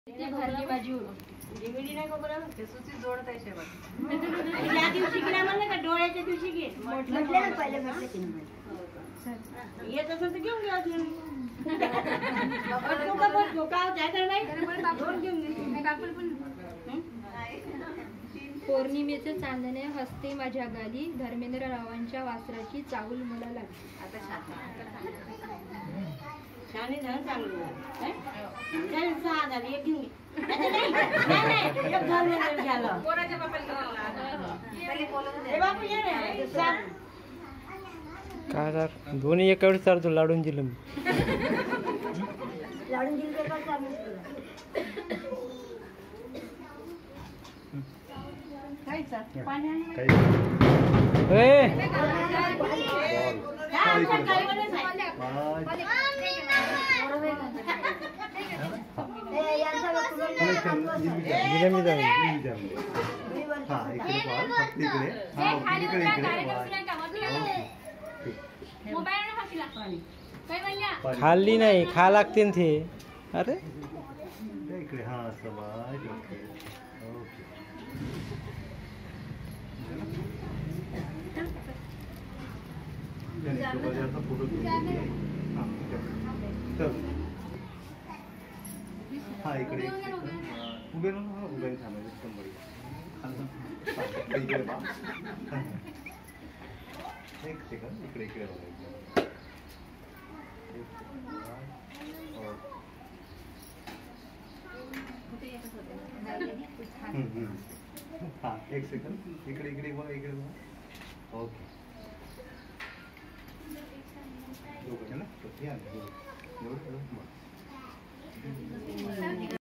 ती भरली भाजी डिमिडी नाही खबर ते सुची जोडत आहे शेवट या दिवशी गेला म्हणलं का डोळ्याच्या दिवशी घे म्हटलं ना पहिले म्हटलं की नाही येत असेल तर घेऊन घ्या अजून काय तर नाही दोन घेऊन घे पौर्णिमेचे चांदणे हसते माझ्या गाली, धर्मेंद्र रावांच्या वासराची चाहूल मला लागली. आता छान झालं चांगलं झालं 6,000 एक घेऊन घे एक धर्मेंद्र झालं कोणाच्या बापाला बापू ये रे काय सर दोन्ही एका वेळेस चालतो लाडून दिलं मी लाडून दिलं तर काय चालू खाल्ली नाही खा लागते ते. अरे इकडे हा समाज ओके फोटो हा इकडे उभे राहून उभे थांबायचं इकडे बा एक सेकंड इकडे इकडे बघायचं हा एक सेकंड इकडे इकडे बघा इकडे बघा ओके दोघं ना